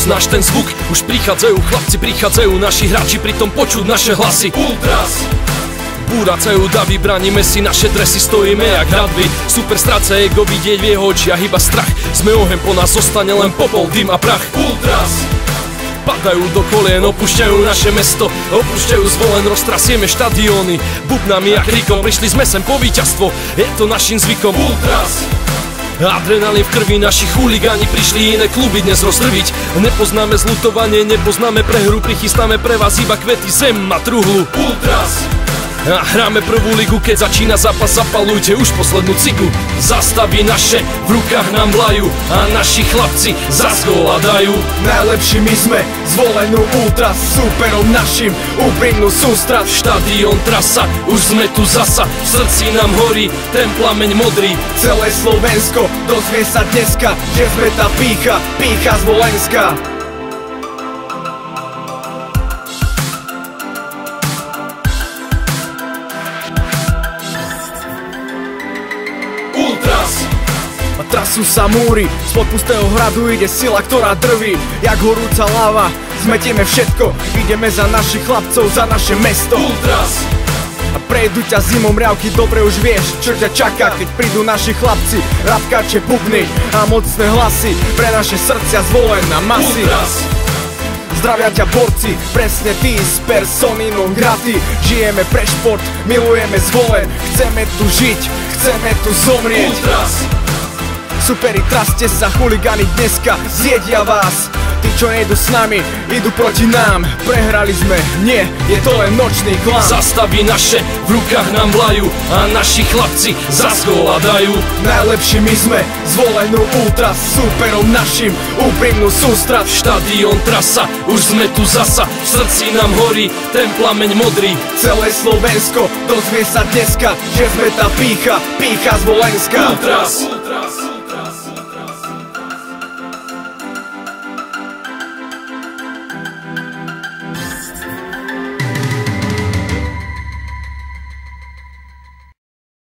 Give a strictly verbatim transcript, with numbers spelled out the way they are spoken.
poznáš ten zvuk? Už prichádzajú chlapci, prichádzajú naši hráči, pritom počuť naše hlasy. Ultras! Búracajú davy, bránime si naše dresy, stojíme jak hradby. Super stráca ego, vidieť v jeho očiach iba strach. Sme oheň, po nás zostane len popol, dym a prach. Ultras! Padajú do kolien, opúšťajú naše mesto, opúšťajú zvolen, roztrasieme štadióny bubnami a krikom, prišli sme sem po víťazstvo, je to našim zvykom. Ultras! Adrenalín v krvi, naši chuligáni prišli iné kluby dnes roztrviť. Nepoznáme zlutovanie, nepoznáme prehru, prichystáme pre vás iba kvety, zem a truhlu. Ultras! A hráme prvú ligu, keď začína zápas, zapalujte už poslednú cigu. Zastavy naše v rukách nám vlajú a naši chlapci zas góla dajú. Najlepší my sme, zvolenú Ultras, súperom našim úprimnú sústrasť. Štadión, trasa, už sme tu zasa, v srdci nám horí ten plameň modrý. Celé Slovensko dozvie sa dneska, že sme tá pýcha, pýcha zvolenská. A trasú sa múry, spod pustého hradu ide sila, ktorá drví. Jak horúca láva, zmetieme všetko, ideme za našich chlapcov, za naše mesto. Ultras! A prejdú ťa zimom riavky, dobre už vieš, čo ťa čaká, keď prídu naši chlapci, rapkače, bubny a mocné hlasy, pre naše srdcia zvolená masy. Ultras! Zdravia ťa borci, presne ty z persony non grati. Žijeme pre šport, milujeme zvolen, chceme tu žiť, chceme tu zomrieť. Ultras! Superi, traste sa, chuligáni dneska zjedia vás. Tí, čo nejdu s nami, idú proti nám. Prehrali sme, nie, je to len nočný klam. Zastavy naše v rukách nám vlajú a naši chlapci zas góla dajú. Najlepší my sme, zvolenú Ultras, súperom našim úprimnú sústrasť. Štadión, trasa, už sme tu zasa, v srdci nám horí ten plameň modrý. Celé Slovensko dozvie sa dneska, že sme tá pýcha, pýcha zvolenská. Ultras!